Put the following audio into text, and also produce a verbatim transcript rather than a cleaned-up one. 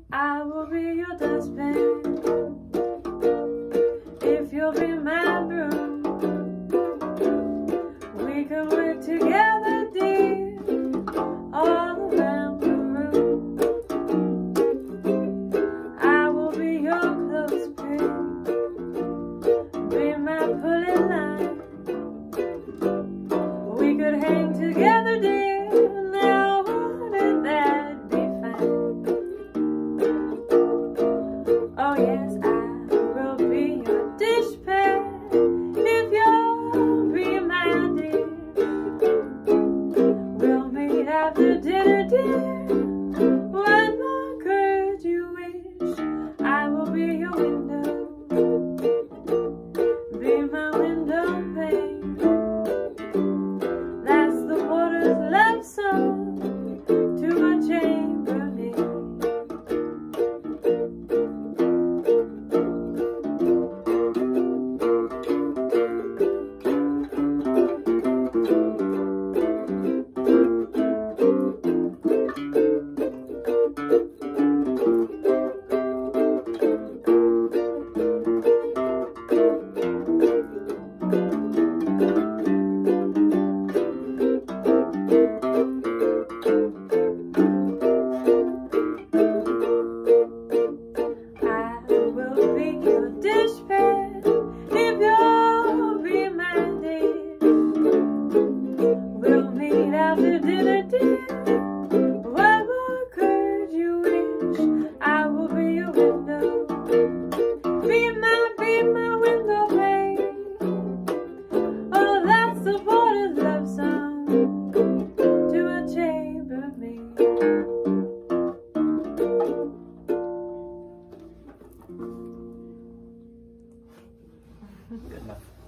I will be your dustpan if you'll be my broom. We can work together, dear, all around the room. I will be your clothespin, be my pulling line. We could hang together, dear. Now wouldn't that be fine? Oh yes, I will be your dishpan if you'll be my dear. We'll meet after dinner, dear. What more could you wish? I will be your window, be my window pane. That's the porter's love song to a chambermaid. After dinner, dear, what more could you wish? I will be your window, be my, be my window pane. Oh, that's the porter's love song to a chambermaid. Good enough.